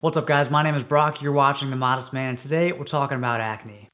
What's up guys, my name is Brock, you're watching The Modest Man, and today we're talking about acne.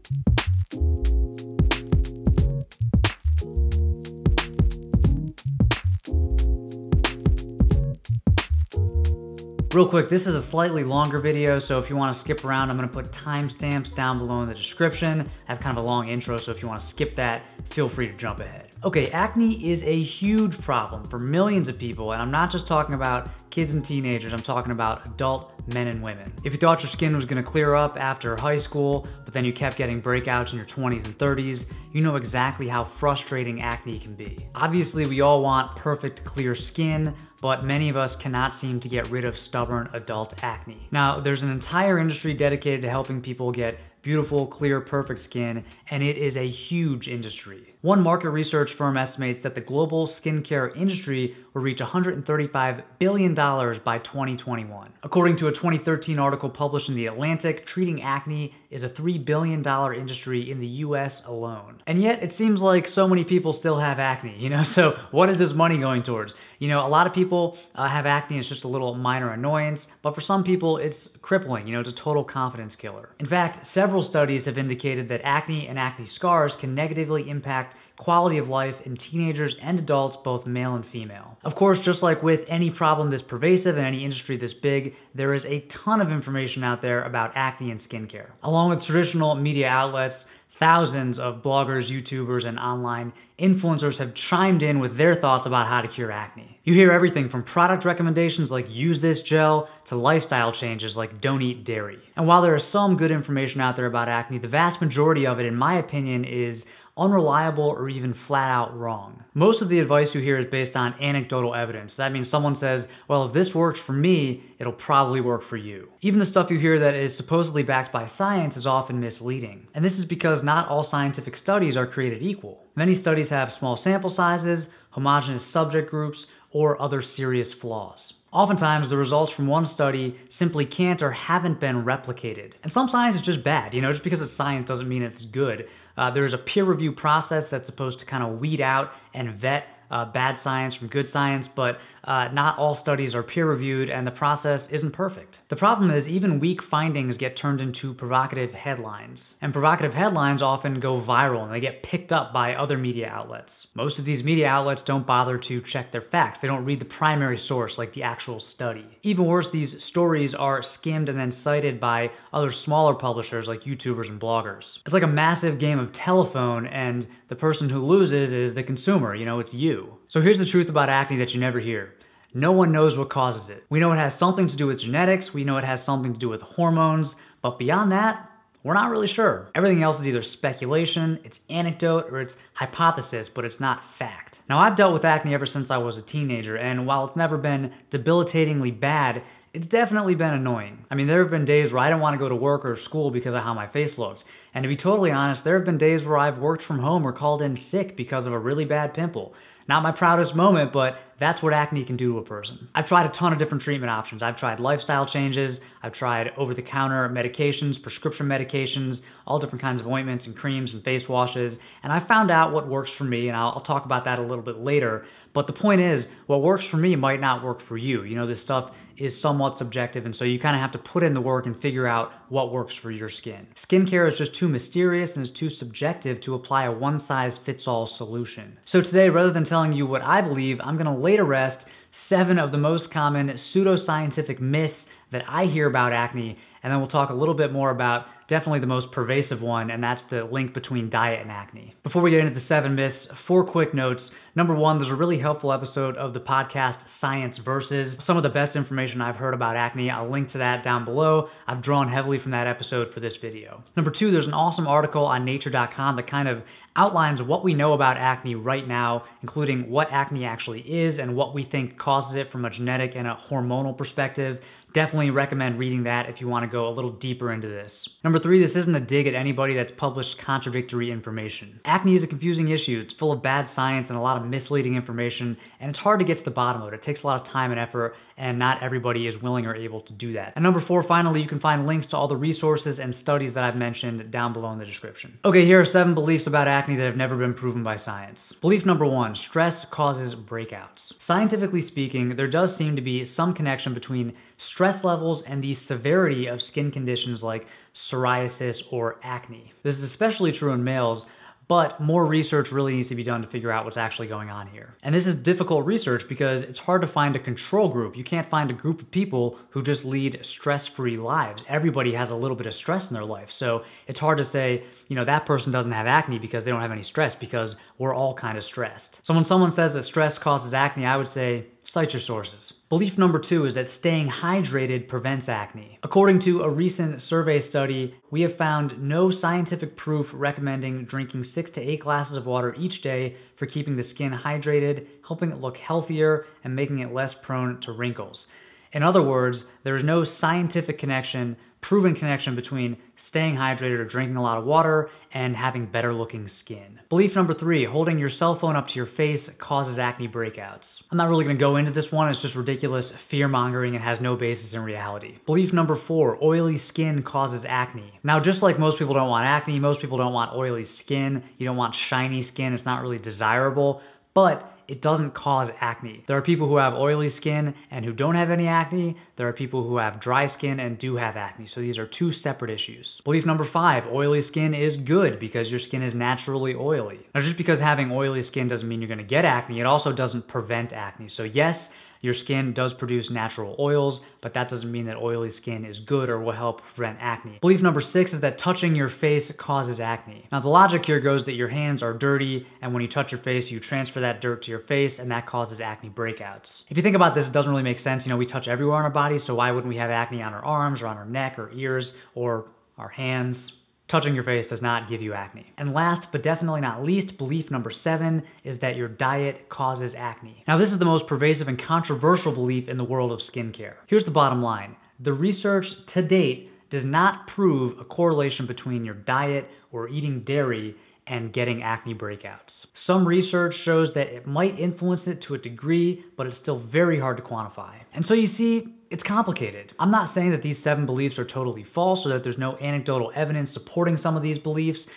Real quick, this is a slightly longer video, so if you want to skip around, I'm going to put timestamps down below in the description. I have kind of a long intro, so if you want to skip that, feel free to jump ahead. Okay, acne is a huge problem for millions of people, and I'm not just talking about kids and teenagers, I'm talking about adult men and women. If you thought your skin was going to clear up after high school, but then you kept getting breakouts in your 20s and 30s, you know exactly how frustrating acne can be. Obviously, we all want perfect, clear skin, but many of us cannot seem to get rid of stubborn adult acne. Now, there's an entire industry dedicated to helping people get beautiful, clear, perfect skin, and it is a huge industry. One market research firm estimates that the global skincare industry will reach $135 billion by 2021. According to a 2013 article published in The Atlantic, treating acne is a $3 billion industry in the US alone. And yet, it seems like so many people still have acne, so what is this money going towards? A lot of people have acne, it's just a little minor annoyance, but for some people, it's crippling, it's a total confidence killer. In fact, several studies have indicated that acne and acne scars can negatively impact quality of life in teenagers and adults, both male and female. Of course, just like with any problem this pervasive in any industry this big, there is a ton of information out there about acne and skincare. Along with traditional media outlets, thousands of bloggers, YouTubers, and online influencers have chimed in with their thoughts about how to cure acne. You hear everything from product recommendations like use this gel to lifestyle changes like don't eat dairy. And while there is some good information out there about acne, the vast majority of it, in my opinion, is unreliable or even flat out wrong. Most of the advice you hear is based on anecdotal evidence. That means someone says, well, if this works for me, it'll probably work for you. Even the stuff you hear that is supposedly backed by science is often misleading. And this is because not all scientific studies are created equal. Many studies have small sample sizes, homogeneous subject groups, or other serious flaws. Oftentimes, the results from one study simply can't or haven't been replicated. And some science is just bad, just because it's science doesn't mean it's good. There's a peer review process that's supposed to kind of weed out and vet bad science from good science, but not all studies are peer-reviewed and the process isn't perfect. The problem is even weak findings get turned into provocative headlines. And provocative headlines often go viral and they get picked up by other media outlets. Most of these media outlets don't bother to check their facts. They don't read the primary source like the actual study. Even worse, these stories are skimmed and then cited by other smaller publishers like YouTubers and bloggers. It's like a massive game of telephone, and the person who loses is the consumer, it's you. So here's the truth about acne that you never hear. No one knows what causes it. We know it has something to do with genetics, we know it has something to do with hormones, but beyond that, we're not really sure. Everything else is either speculation, it's anecdote, or it's hypothesis, but it's not fact. Now, I've dealt with acne ever since I was a teenager, and while it's never been debilitatingly bad, it's definitely been annoying. I mean, there have been days where I didn't want to go to work or school because of how my face looked. And to be totally honest, there have been days where I've worked from home or called in sick because of a really bad pimple. Not my proudest moment, but that's what acne can do to a person. I've tried a ton of different treatment options. I've tried lifestyle changes, I've tried over-the-counter medications, prescription medications, all different kinds of ointments and creams and face washes, and I found out what works for me, and I'll talk about that a little bit later. But the point is, what works for me might not work for you. This stuff is somewhat subjective, and so you kind of have to put in the work and figure out what works for your skin. Skincare is just too mysterious and is too subjective to apply a one-size-fits-all solution. So today, rather than telling you what I believe, I'm gonna lay to rest 7 of the most common pseudoscientific myths that I hear about acne, and then we'll talk a little bit more about definitely the most pervasive one, and that's the link between diet and acne. Before we get into the 7 myths, 4 quick notes. Number 1, there's a really helpful episode of the podcast Science Versus. Some of the best information I've heard about acne. I'll link to that down below. I've drawn heavily from that episode for this video. Number 2, there's an awesome article on nature.com that kind of outlines what we know about acne right now, including what acne actually is and what we think causes it from a genetic and a hormonal perspective. Definitely recommend reading that if you want to go a little deeper into this. Number 3, this isn't a dig at anybody that's published contradictory information. Acne is a confusing issue. It's full of bad science and a lot of misleading information, and it's hard to get to the bottom of it. It takes a lot of time and effort, and not everybody is willing or able to do that. And number 4, finally, you can find links to all the resources and studies that I've mentioned down below in the description. Okay, here are 7 beliefs about acne that have never been proven by science. Belief number 1, stress causes breakouts. Scientifically speaking, there does seem to be some connection between stress stress levels and the severity of skin conditions like psoriasis or acne. This is especially true in males, but more research really needs to be done to figure out what's actually going on here. And this is difficult research because it's hard to find a control group. You can't find a group of people who just lead stress-free lives. Everybody has a little bit of stress in their life. So it's hard to say, that person doesn't have acne because they don't have any stress, because we're all kind of stressed. So when someone says that stress causes acne, I would say, cite your sources. Belief number 2 is that staying hydrated prevents acne. According to a recent survey study, we have found no scientific proof recommending drinking 6 to 8 glasses of water each day for keeping the skin hydrated, helping it look healthier, and making it less prone to wrinkles. In other words, there is no scientific connection, proven connection between staying hydrated or drinking a lot of water and having better looking skin. Belief number 3, holding your cell phone up to your face causes acne breakouts. I'm not really gonna go into this one, it's just ridiculous fear mongering and has no basis in reality. Belief number 4, oily skin causes acne. Now, just like most people don't want acne, most people don't want oily skin, you don't want shiny skin, it's not really desirable, but it doesn't cause acne. There are people who have oily skin and who don't have any acne. There are people who have dry skin and do have acne. So these are two separate issues. Belief number 5, oily skin is good because your skin is naturally oily. Now, just because having oily skin doesn't mean you're gonna get acne, it also doesn't prevent acne. So yes, your skin does produce natural oils, but that doesn't mean that oily skin is good or will help prevent acne. Belief number 6 is that touching your face causes acne. Now, the logic here goes that your hands are dirty, and when you touch your face, you transfer that dirt to your face, and that causes acne breakouts. If you think about this, it doesn't really make sense. We touch everywhere on our body, so why wouldn't we have acne on our arms or on our neck or ears or our hands? Touching your face does not give you acne. And last, but definitely not least, belief number 7 is that your diet causes acne. Now, this is the most pervasive and controversial belief in the world of skincare. Here's the bottom line. The research to date does not prove a correlation between your diet or eating dairy and getting acne breakouts. Some research shows that it might influence it to a degree, but it's still very hard to quantify. And so you see, it's complicated. I'm not saying that these 7 beliefs are totally false or that there's no anecdotal evidence supporting some of these beliefs.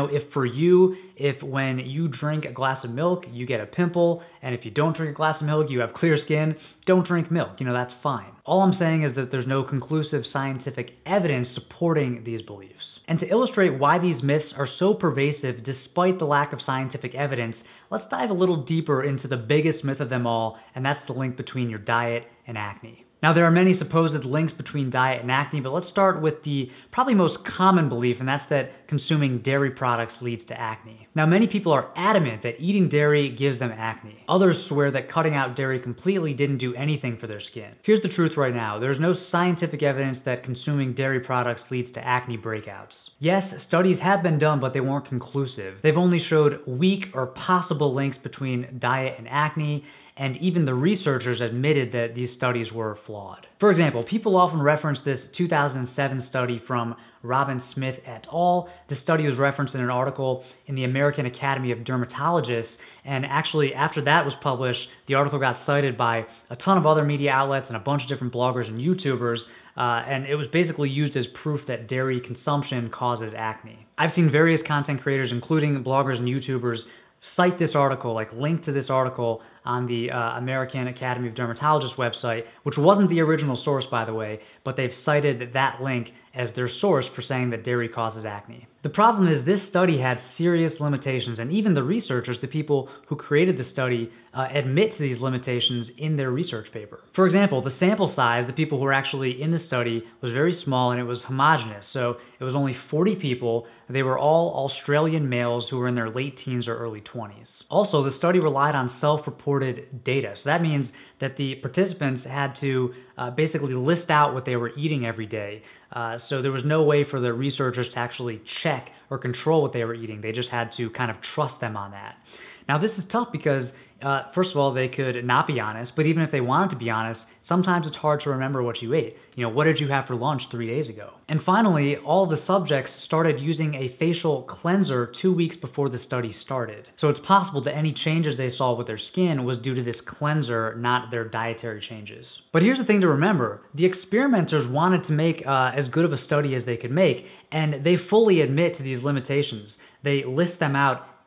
If when you drink a glass of milk, you get a pimple, and if you don't drink a glass of milk, you have clear skin, don't drink milk. That's fine. All I'm saying is that there's no conclusive scientific evidence supporting these beliefs. And to illustrate why these myths are so pervasive despite the lack of scientific evidence, let's dive a little deeper into the biggest myth of them all, and that's the link between your diet and acne. Now, there are many supposed links between diet and acne, but let's start with the probably most common belief, and that's that consuming dairy products leads to acne. Now, many people are adamant that eating dairy gives them acne. Others swear that cutting out dairy completely didn't do anything for their skin. Here's the truth right now. There's no scientific evidence that consuming dairy products leads to acne breakouts. Yes, studies have been done, but they weren't conclusive. They've only showed weak or possible links between diet and acne, and even the researchers admitted that these studies were flawed. For example, people often reference this 2007 study from Robyn N et al. This study was referenced in an article in the American Academy of Dermatologists, and actually after that was published, the article got cited by a ton of other media outlets and a bunch of different bloggers and YouTubers, and it was basically used as proof that dairy consumption causes acne. I've seen various content creators, including bloggers and YouTubers, cite this article, link to this article on the American Academy of Dermatologists website, which wasn't the original source, by the way, but they've cited that link as their source for saying that dairy causes acne. The problem is this study had serious limitations, and even the researchers, the people who created the study, admit to these limitations in their research paper. For example, the sample size, the people who were actually in the study, was very small and it was homogeneous. So it was only 40 people. They were all Australian males who were in their late teens or early 20s. Also, the study relied on self-reported data. So that means that the participants had to basically list out what they were eating every day. So there was no way for the researchers to actually check or control what they were eating. They just had to kind of trust them on that. Now, this is tough because, first of all, they could not be honest, but even if they wanted to be honest, sometimes it's hard to remember what you ate. What did you have for lunch 3 days ago? And finally, all the subjects started using a facial cleanser 2 weeks before the study started. So it's possible that any changes they saw with their skin was due to this cleanser, not their dietary changes. But here's the thing to remember. The experimenters wanted to make as good of a study as they could make, and they fully admit to these limitations. They list them out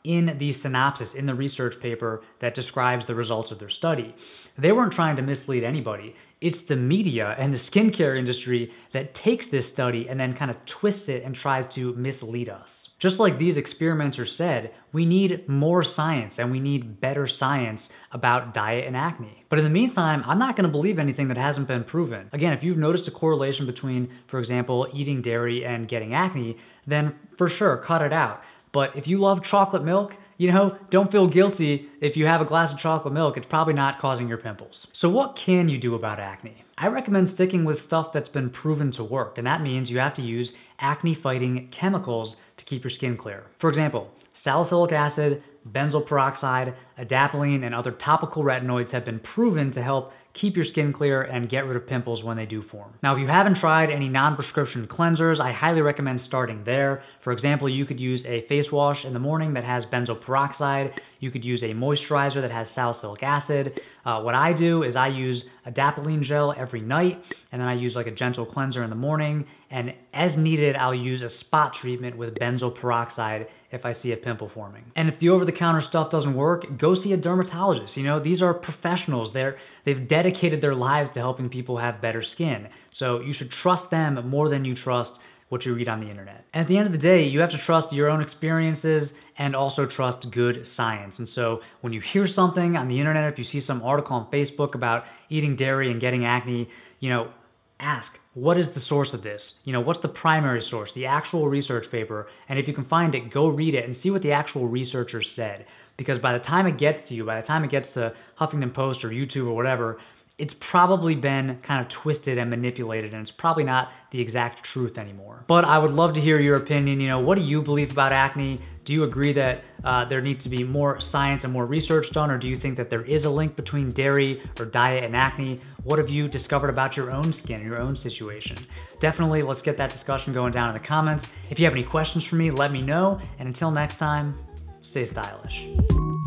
in the synopsis, in the research paper that describes the results of their study. They weren't trying to mislead anybody. It's the media and the skincare industry that takes this study and then kind of twists it and tries to mislead us. Just like these experimenters said, we need more science and we need better science about diet and acne. But in the meantime, I'm not going to believe anything that hasn't been proven. Again, if you've noticed a correlation between, for example, eating dairy and getting acne, then for sure, cut it out. But if you love chocolate milk, you know, don't feel guilty if you have a glass of chocolate milk. It's probably not causing your pimples. So what can you do about acne? I recommend sticking with stuff that's been proven to work, and that means you have to use acne-fighting chemicals to keep your skin clear. For example, salicylic acid, benzoyl peroxide, adapalene, and other topical retinoids have been proven to help keep your skin clear and get rid of pimples when they do form. Now, if you haven't tried any non-prescription cleansers, I highly recommend starting there. For example, you could use a face wash in the morning that has benzoyl peroxide. You could use a moisturizer that has salicylic acid. What I do is I use adapalene gel every night, and then I use like a gentle cleanser in the morning, and as needed, I'll use a spot treatment with benzoyl peroxide if I see a pimple forming. And if the over-the-counter stuff doesn't work, go see a dermatologist. You know, these are professionals. They've dedicated their lives to helping people have better skin. So you should trust them more than you trust what you read on the internet. And at the end of the day, you have to trust your own experiences and also trust good science. And so when you hear something on the internet, if you see some article on Facebook about eating dairy and getting acne, you know, ask, what is the source of this? You know, what's the primary source, the actual research paper? And if you can find it, go read it and see what the actual researchers said. Because by the time it gets to you, by the time it gets to Huffington Post or YouTube or whatever, it's probably been kind of twisted and manipulated, and it's probably not the exact truth anymore. But I would love to hear your opinion. You know, what do you believe about acne? Do you agree that there needs to be more science and more research done, or do you think that there is a link between dairy or diet and acne? What have you discovered about your own skin, your own situation? Definitely, let's get that discussion going down in the comments. If you have any questions for me, let me know. And until next time, stay stylish.